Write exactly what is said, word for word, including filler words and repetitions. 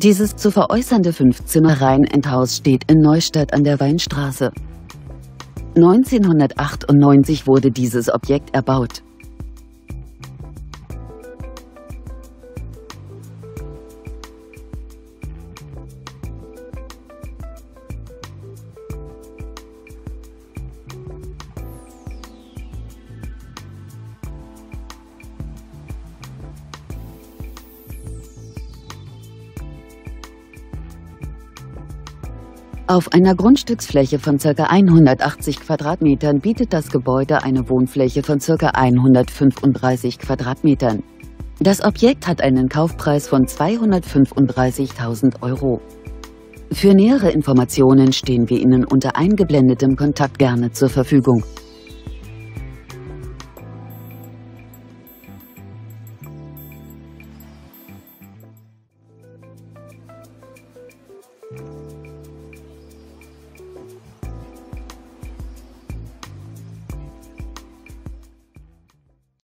Dieses zu veräußernde Fünf-Zimmer-Reihenendhaus steht in Neustadt an der Weinstraße. neunzehnhundertachtundneunzig wurde dieses Objekt erbaut. Auf einer Grundstücksfläche von ca. hundertachtzig Quadratmetern bietet das Gebäude eine Wohnfläche von ca. hundertfünfunddreißig Quadratmetern. Das Objekt hat einen Kaufpreis von zweihundertfünfunddreißigtausend Euro. Für nähere Informationen stehen wir Ihnen unter eingeblendetem Kontakt gerne zur Verfügung.